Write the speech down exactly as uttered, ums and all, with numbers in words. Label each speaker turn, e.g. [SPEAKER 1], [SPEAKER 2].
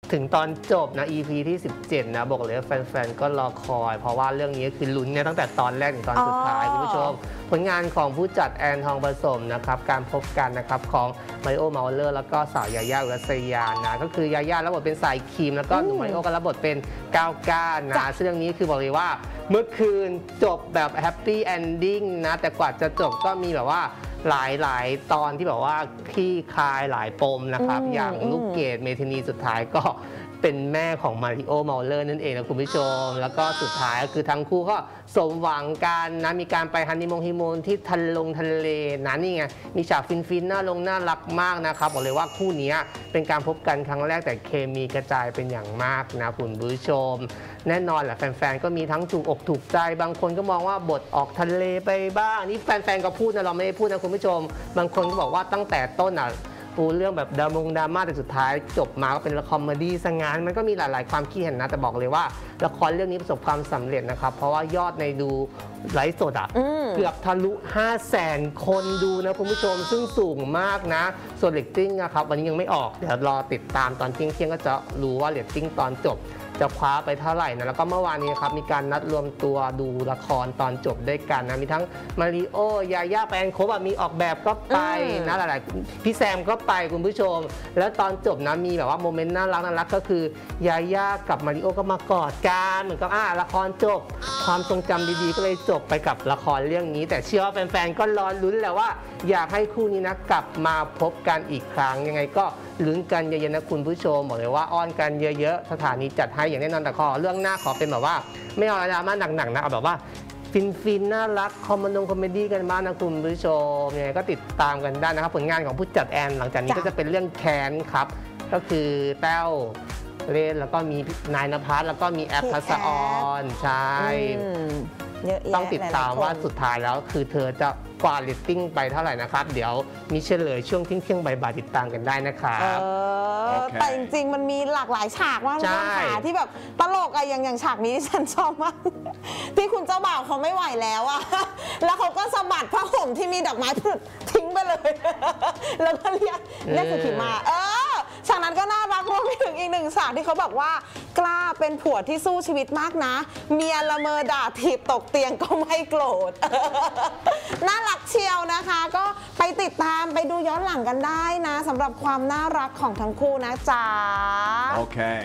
[SPEAKER 1] ถึงตอนจบนะ อี พี ที่สิบเจ็ดนะบอกเลยว่าแฟนๆก็รอคอยเพราะว่าเรื่องนี้คือลุ้นเนี่ยตั้งแต่ตอนแรกถึงตอนสุดท้ายคุณผู้ชมผลงานของผู้จัดแอนทองผสมนะครับการพบกันนะครับของมาริโอ เมาเลอร์แล้วก็สาวยาย่า อุรัสยานะก็คือยาย่ารับบทเป็นสายครีมแล้วก็หนุ่มมาริโอก็รับบทเป็นก้าวก้านะซึ่งเรื่องนี้คือบอกเลยว่าเมื่อคืนจบแบบแฮปปี้เอนดิ้งนะแต่กว่าจะจบก็มีแบบว่าหลายหลายตอนที่แบบว่าคลี่คลายหลายปมนะครับอย่างลูกเกดเมทินีสุดท้ายก็เป็นแม่ของมาริโอ เมาเลอร์นั่นเองนะคุณผู้ชมแล้วก็สุดท้ายก็คือทั้งคู่ก็สมหวังกันนะมีการไปฮันนีมูนฮิมูนที่ทะลงทะเลนะนี่ไงมีฉากฟินๆน่าลงน่ารักมากนะครับบอกเลยว่าคู่นี้เป็นการพบกันครั้งแรกแต่เคมีกระจายเป็นอย่างมากนะคุณผู้ชมแน่นอนแหละแฟนๆก็มีทั้งถูกอกถูกใจบางคนก็มองว่าบทออกทะเลไปบ้างนี่แฟนๆก็พูดนะเราไม่ได้พูดนะคุณผู้ชมบางคนก็บอกว่าตั้งแต่ต้นอ่ะปูเรื่องแบบดรามงดราม่าแต่สุดท้ายจบมาก็เป็นละครคอมเมดี้ซะงั้นมันก็มีหลายๆความคิดเห็นนะแต่บอกเลยว่าละครเรื่องนี้ประสบความสำเร็จนะครับเพราะว่ายอดในดูไลฟ์สดอ่ะเกือบทะลุห้าแสนคนดูนะคุณผู้ชมซึ่งสูงมากนะส่วนเรตติ้งนะครับวันนี้ยังไม่ออกเดี๋ยวรอติดตามตอนเที่ยงเที่ยงก็จะรู้ว่าเรตติ้งตอนจบจะคว้าไปเท่าไหร่นะแล้วก็เมื่อวานนี้ครับมีการนัดรวมตัวดูละครตอนจบด้วยกันนะมีทั้งมาริโอยาย่าแปนโคบมีออกแบบก็ไปนะหลายๆพี่แซมก็ไปคุณผู้ชมแล้วตอนจบนะมีแบบว่าโมเมนต์น่ารักน่ารักก็คือยาย่ากับมาริโอก็มากอดกันเหมือนกับอ่าละครจบความทรงจำดีๆก็เลยจบไปกับละครเรื่องนี้แต่เชื่อว่าแฟนๆก็รอลุ้นแหละว่าอยากให้คู่นี้นะกลับมาพบกันอีกครั้งยังไงก็ลุ้นกันเยอะๆนะคุณผู้ชมบอกเลยว่าอ้อนกันเยอะๆสถานีจัดให้อย่างแน่นอนแต่ขอเรื่องหน้าขอเป็นแบบว่าไม่เอาดราม่าหนักๆนะเอาแบบว่าฟินๆน่ารักคอมเมดี้คอมเมดี้กันบ้างนะคุณผู้ชมยังไงก็ติดตามกันได้นะครับผลงานของผู้จัดแอนหลังจากนี้ก็จะเป็นเรื่องแค้นครับก็คือแต้วเล่นแล้วก็มีนายณภัสแล้วก็มีแอปทัศออนใช่ต้องติดตามว่าสุดท้ายแล้วคือเธอจะกวาดเรตติ้งไปเท่าไหร่นะครับเดี๋ยวมีเฉลยช่วงเที่ยงๆบ่ายๆติดตามกันได้นะครับ
[SPEAKER 2] แต่จริงๆมันมีหลากหลายฉากมากเลยค่ะที่แบบตลกอะอย่างอย่างฉากนี้ที่ฉันชอบมากที่คุณเจ้าบ่าวเขาไม่ไหวแล้วอะแล้วเขาก็สะบัดผ้าห่มที่มีดอกไม้พึ่งทิ้งไปเลยแล้วก็เรียกเรียกสุขีมาเออฉากนั้นก็น่ารักรวมไปถึงอีกหนึ่งฉากที่เขาบอกว่ากล้าเป็นผัวที่สู้ชีวิตมากนะเมียละเมอด่าถีบตกเตียงก็ไม่โกรธน่ารักเชียวนะคะก็ไปติดตามไปดูย้อนหลังกันได้นะสำหรับความน่ารักของทั้งคู่นะจ๊ะโอเค